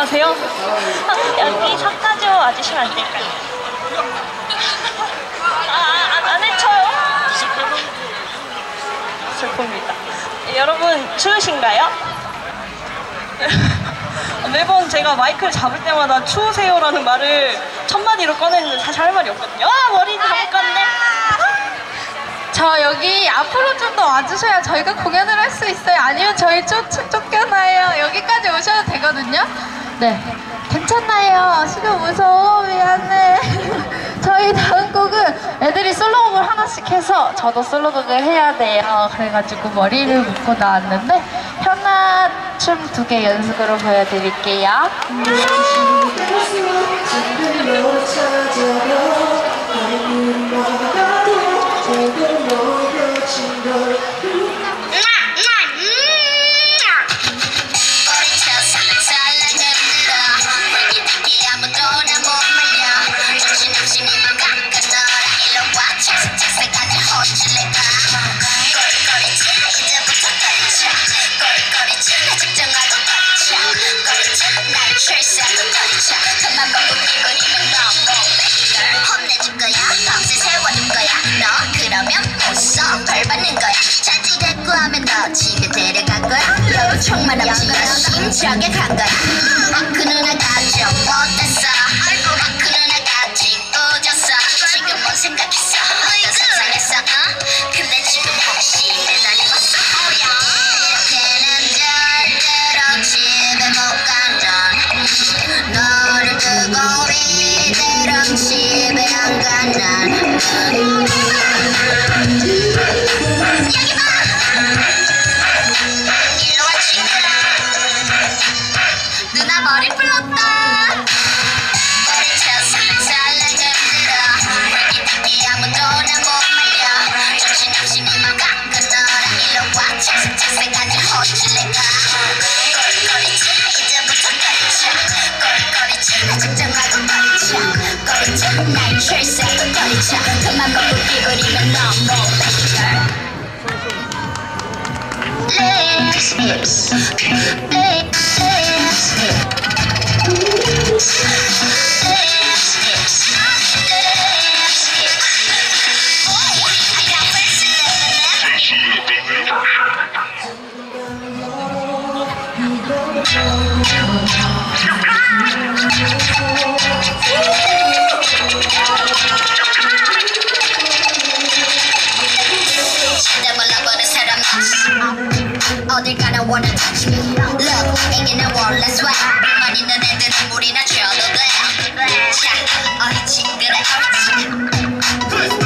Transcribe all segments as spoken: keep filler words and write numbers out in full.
안녕하세요. 아, 여기 섞어줘 와주시면 안 될까요? 아, 안, 안 해쳐요? 슬픕니다. 여러분 추우신가요? 매번 제가 마이크를 잡을 때마다 추우세요라는 말을 천마디로 꺼내는데 사실 할 말이 없거든요. 아, 머리 잘못 갔네. 저 여기 앞으로 좀 더 와주셔야 저희가 공연을 할 수 있어요. 아니면 저희 쫓, 쫓겨나요. 여기까지 오셔도 되거든요. 네, 괜찮나요? 시간 무서워. 미안해. 저희 다음 곡은 애들이 솔로곡을 하나씩 해서 저도 솔로곡을 해야 돼요. 그래가지고 머리를 묶고 나왔는데 현아춤 두 개 연습으로 보여드릴게요. 혼내줄 거야, 밤새 세워줄 거야. 너 그러면 벌써 벌받는 거야. 자주 데리고 하면 너 집에 데려갈 거야. 여기 총만 없이 심차게 간 거야. 그 누나가 좀 못됐어. 그 누나가 짓궂었어. 지금 뭔 생각했어? 어떤 상상했어? 어? 근데 지금 혹시 내 다녀봤어? 이렇게는 절대로 집에 못 간다. 너를 두고 이대로 집에 안 간다. 여기 봐! 일로 와 친구야. 누나 머리 풀었다. 머리채 살랑살랑 흔들어. 여기 아무도 나 못 말려. 정신없이니만 깎은 너라. 일로 와 착색착색하지 호질레가. 꼬리꼬리지 이제부터 거리자. 꼬리꼬리지 나 작정하고 거리자. 거리자 날 철새고 거리자. 그만 먹고 끼부리면 너무 better. Legs, hips, legs, legs, hips, legs, hips, legs, hips. Oh, I got 진짜 몰라보는 사람 없어. 어딜 가나 wanna touch me. Look, 이게 내 원래 swag. 불만 있는 애들은 물이나 줘도 돼. 자, 옳지, 그래 옳지.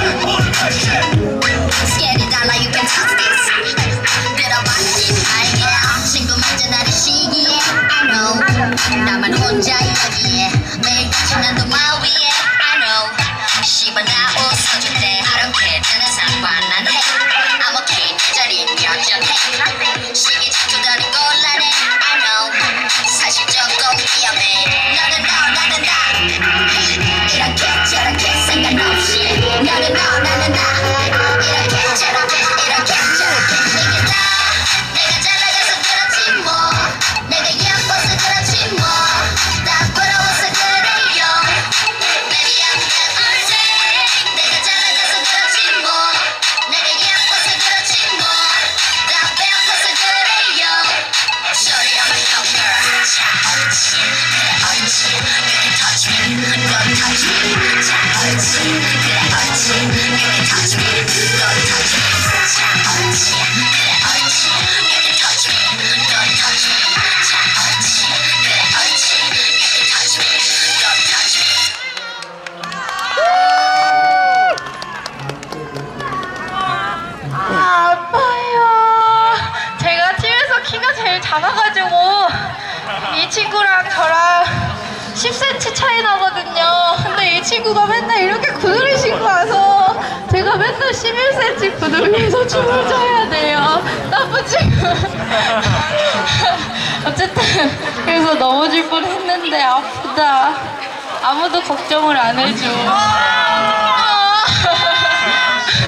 Scared it down like you can touch this. 들어봤지 알게. 친구 만져나는 시기에 I know. 나만 혼자 여기에 매일같이 난도 마 위에 I know. 씹어 나 웃어줄 때 I don't care. 드는 상관 난 해. I'm okay. 자리 여전해. 시기 질투다는 곤란해. I know. 사실 조금 위험해. 너는 너 나는 나. 이렇게 저렇게 상관없이. 너는 너 나는 나. 이렇게 저렇게 이렇게 저렇게. 이게 다 내가 잘 나가서 그렇지 뭐. 내가 예뻐서 그렇지 뭐. 다 부러워서 그래요. Baby I'm that alright. 내가 잘 나가서 그렇지 뭐. 내가 예뻐서 그렇지 뭐. 다 배고파서 그래요. Sorry I'm a young girl. 자 옳지 그래 옳지. You can touch me. Don't touch me. 자 옳지 그래 옳지. You can touch me. Don't touch me. 자 옳지 그래 옳지. You can touch me. Don't touch me. 자 옳지 그래 옳지. You can touch me. Don't touch me. 아, 아파요. 제가 팀에서 키가 제일 작아가지고 이 친구랑 저랑 십 센티미터 차이 나거든요. 근데 이 친구가 맨날 이렇게 구두를 신고 와서 제가 맨날 십일 센티미터 구두를 위해서 춤을 춰야 돼요. 나쁜 친구. 어쨌든 그래서 넘어질 뻔했는데 아프다. 아무도 걱정을 안 해줘.